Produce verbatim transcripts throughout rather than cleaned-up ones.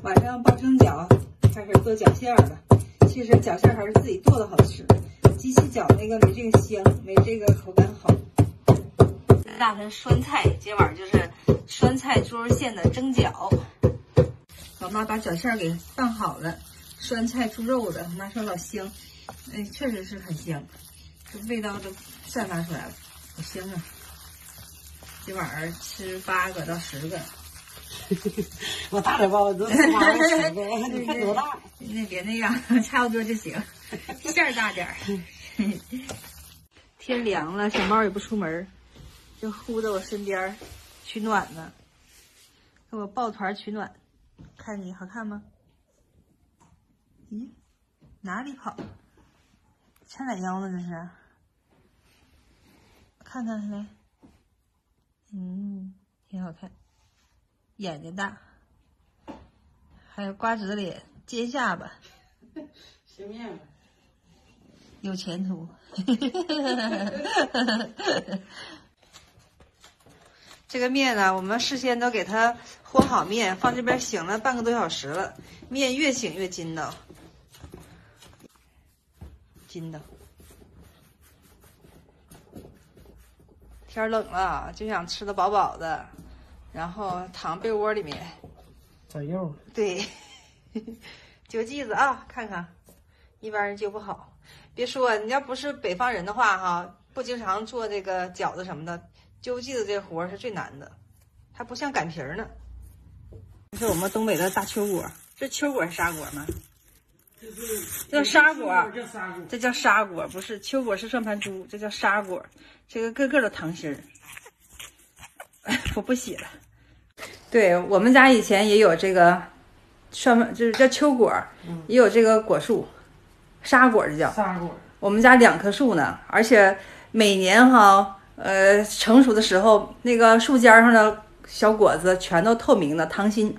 晚上包成饺，开始做饺馅了。其实饺馅还是自己做的好吃，机器搅那个没这个香，没这个口感好。大盆酸菜，今晚就是酸菜猪肉馅的蒸饺。老妈把饺馅给拌好了，酸菜猪肉的，我妈说老香，哎，确实是很香，这味道都散发出来了，好香啊！今晚上吃八个到十个。 我大点包子，吃八个十个，你看多大？ 那别那样，差不多就行，馅儿大点儿。天凉了，小猫也不出门，就呼在我身边取暖呢，给我抱团取暖。看你好看吗？咦，哪里跑？掐哪腰呢？这是？看看来，嗯，挺好看，眼睛大，还有瓜子脸，尖下巴， 斜面吧， 有前途。这个面呢，我们事先都给它和好面，放这边醒了半个多小时了，面越醒越筋道，筋道。天冷了，就想吃的饱饱的，然后躺被窝里面长肉。 对，揪剂子啊，看看，一般人揪不好。别说你要不是北方人的话，哈，不经常做这个饺子什么的。揪剂子这活儿是最难的，还不像擀皮儿呢。这是我们东北的大秋果，这秋果是沙果吗？叫沙果，这叫沙果，不是秋果是算盘珠，这叫沙果。这个个个都糖心儿，我不洗了。对我们家以前也有这个算盘，就是叫秋果，也有这个果树，沙果这叫沙果。 我们家两棵树呢，而且每年哈。呃，成熟的时候，那个树尖上的小果子全都透明的糖心。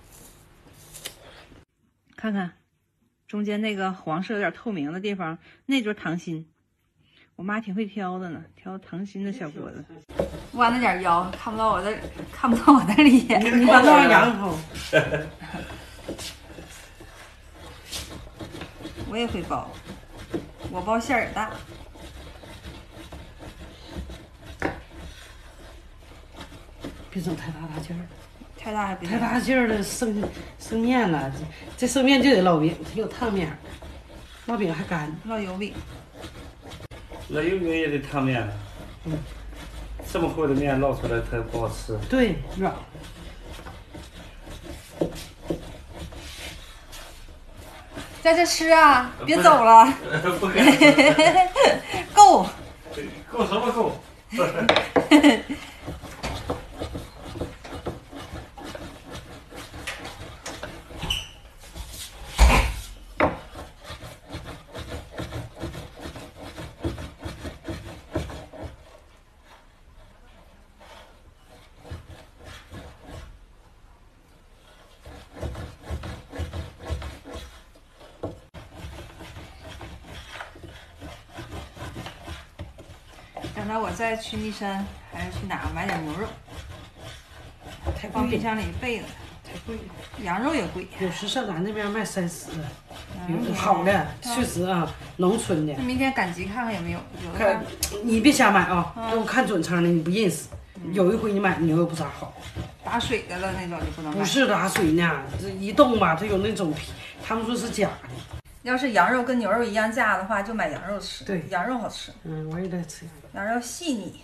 看看，中间那个黄色有点透明的地方，那就是糖心。我妈挺会挑的呢，挑糖心的小果子。弯了点腰，看不到我的，看不到我的脸。 你把那羊头。 我也会包，我包馅儿也大。 别整太大大劲儿， 太大还别太大劲儿的生生面了，这这生面就得烙饼，它有烫面，烙饼还干， 烙油饼。 烙油饼也得烫面，嗯，这么厚的面烙出来它不好吃。 对，软。 在这吃啊，别走了。 不敢。 够。 够什么够？ 等到我再去密山还是去哪买点牛肉，放冰箱里备了。 太贵了， 羊肉也贵。 有时上咱那边卖三十，有好的，确实啊，农村的。 那明天赶集看看有没有？有的看，你别瞎买啊！我看准称的，你不认识。有一回你买牛肉不咋好， 打水的了那种就不能买。 不是打水呢，这一冻吧，它有那种皮，他们说是假的。 要是羊肉跟牛肉一样价的话，就买羊肉吃。 对， 羊肉好吃。 嗯，我也在吃羊肉细腻。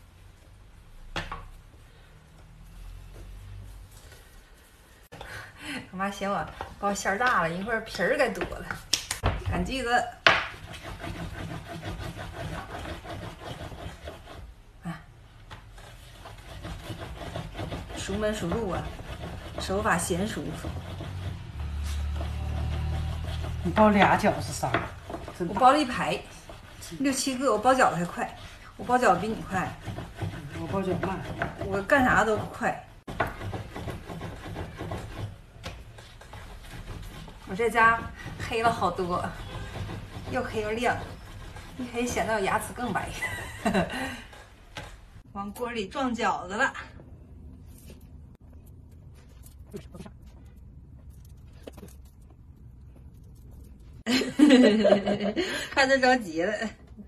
我妈嫌我包馅儿大了，一会儿皮儿该多了。赶剂子。啊，熟门熟路啊，手法娴熟。 你包俩饺子仨？ 我包了一排，六七个。我包饺子还快，我包饺子比你快。 我包饺慢， 我干啥都快。我这家黑了好多，又黑又亮，一黑显得我牙齿更白。往锅里撞饺子了。 看着着急了，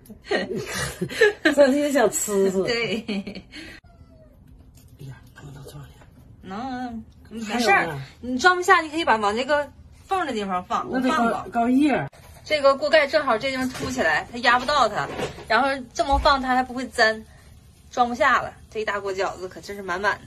真是想吃死。 对， 哎呀，能不能装呀？ 能，没事儿，你装不下，你可以把往这个缝的地方放，我放过。 高叶。 这个锅盖正好这地方凸起来，它压不到它，然后这么放它还不会粘，装不下了。这一大锅饺子可真是满满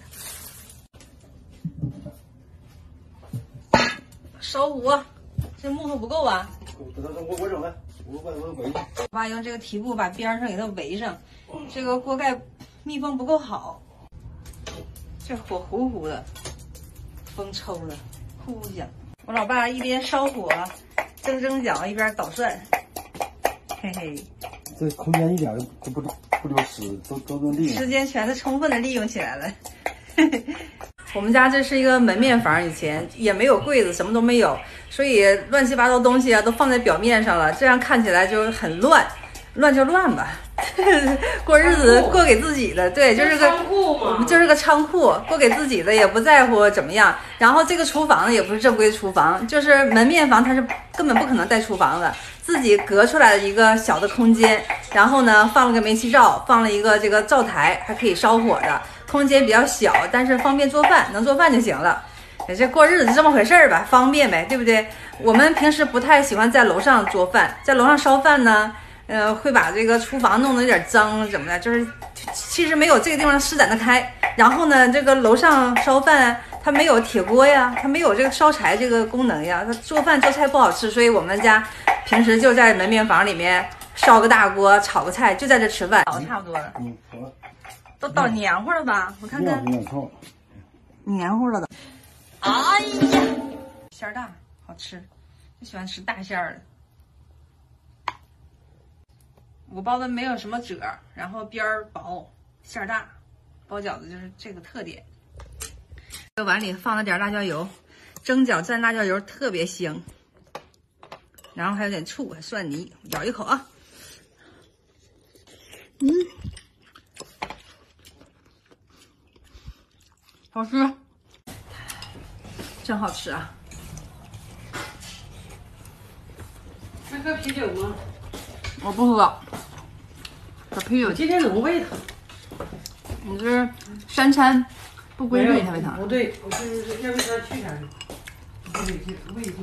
的。烧糊，这木头不够啊。 我我整的，我我我围。 我爸用这个提布把边上给它围上，这个锅盖密封不够好，这火糊糊的，风抽了，呼响。我老爸一边烧火蒸蒸饺，一边捣蒜，嘿嘿。 这空间一点都不不流失，都都能利用。 时间全是充分的利用起来了。我们家这是一个门面房，以前也没有柜子，什么都没有，所以乱七八糟东西啊都放在表面上了，这样看起来就很乱，乱就乱吧。过日子过给自己的，对，就是个就是个仓库，过给自己的，也不在乎怎么样。然后这个厨房也不是正规厨房，就是门面房，它是根本不可能带厨房的，自己隔出来的一个小的空间。然后呢，放了个煤气灶，放了一个这个灶台，还可以烧火的，空间比较小，但是方便做饭，能做饭就行了。这过日子是这么回事儿吧，方便呗，对不对？我们平时不太喜欢在楼上做饭，在楼上烧饭呢。呃，会把这个厨房弄得有点脏，怎么的？就是其实没有这个地方施展得开。然后呢，这个楼上烧饭它没有铁锅呀，它没有这个烧柴这个功能呀，它做饭做菜不好吃，所以我们家平时就在门面房里面烧个大锅，炒个菜，就在这吃饭。炒的差不多了， 嗯，好了， 都捣黏糊了吧？我看看，黏糊了都。哎呀，馅儿大，好吃，就喜欢吃大馅儿的。我包的没有什么褶，然后边儿薄，馅儿大，包饺子就是这个特点。这个碗里放了点辣椒油，蒸饺蘸辣椒油特别香。然后还有点醋，还蒜泥，咬一口啊，嗯，好吃，真好吃啊！ 还喝啤酒吗？ 我不喝，这啤酒我今天怎么胃疼？ 你这是三餐不规律才胃疼。 不对，我是这胃酸去哪儿了？胃就胃就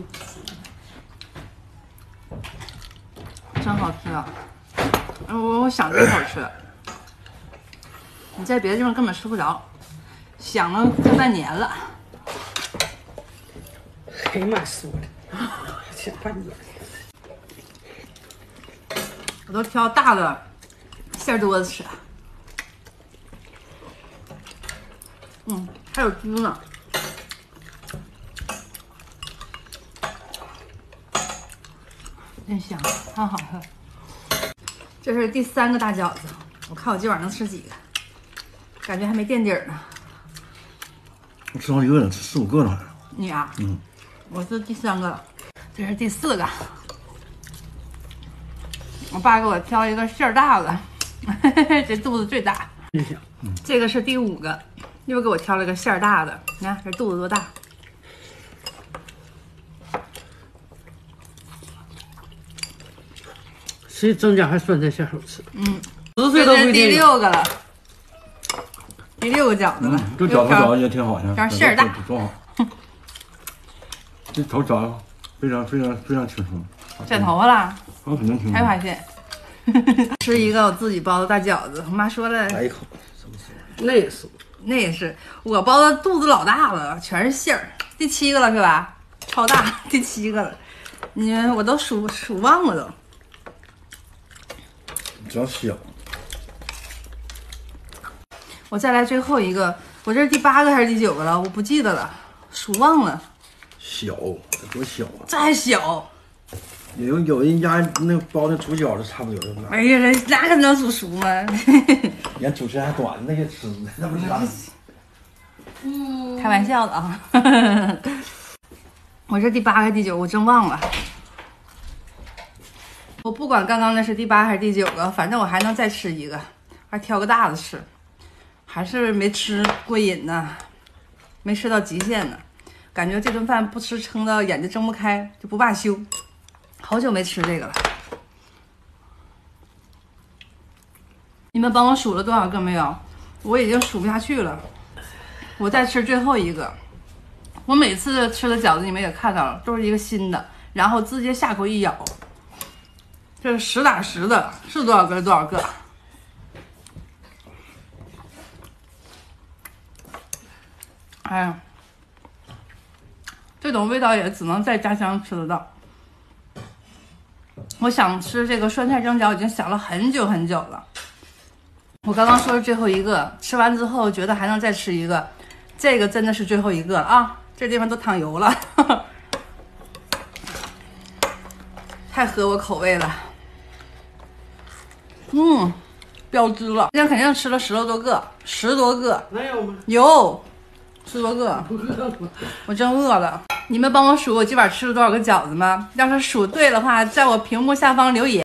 真好吃啊！我我想这好吃，你在别的地方根本吃不着，想了快半年了。 哎呀妈，说的，想半年。 我都挑大的馅多的吃。嗯，还有猪呢。真香，太好吃了。这是第三个大饺子，我看我今晚能吃几个，感觉还没垫底儿呢。 我吃好几个了，吃四五个了。 你啊？ 嗯。 我是第三个了，这是第四个。我爸给我挑一个馅儿大的，这肚子最大。 嗯。 这个是第五个，又给我挑了个馅儿大的，你看这肚子多大。 谁蒸饺还酸菜馅好吃？ 嗯， 十岁都不一定。 第六个了，第六个饺子了。 这饺子饺子也挺好的， 条馅儿大， 多好。这头饺子非常非常非常轻松。 剪头发了？ 我肯定轻松。 才发现。吃一个我自己包的大饺子，我妈说了。 来一口， 那也是， 那也是，我包的肚子老大了，全是馅儿。第七个了是吧？超大，第七个了。你们我都数数忘了都。 只要小。 我再来最后一个，我这是第八个还是第九个了？我不记得了，数忘了。 小，多小啊！ 这还小。 有有人家那包的煮饺子差不多就哎呀，那那可能煮熟吗？ 人主持人还短那些吃，那不是啥？ 嗯，开玩笑的啊。我这第八个第九，我真忘了。我不管刚刚那是第八还是第九个，反正我还能再吃一个，还挑个大的吃，还是没吃过瘾呢，没吃到极限呢，感觉这顿饭不吃撑到眼睛睁不开，就不罢休。 好久没吃这个了。你们帮我数了多少个没有？我已经数不下去了。我再吃最后一个。我每次吃的饺子你们也看到了，都是一个新的，然后直接下口一咬，这是实打实的，是多少个多少个。哎呀，这种味道也只能在家乡吃得到。我想吃这个酸菜蒸饺已经想了很久很久了。我刚刚说是最后一个，吃完之后觉得还能再吃一个，这个真的是最后一个了啊！这地方都淌油了，呵呵，太合我口味了。嗯，标汁了，今天肯定吃了十多个，十多个。 能有吗？ 有，十多个。我真饿了。你们帮我数我今晚吃了多少个饺子吗？要是数对的话，在我屏幕下方留言。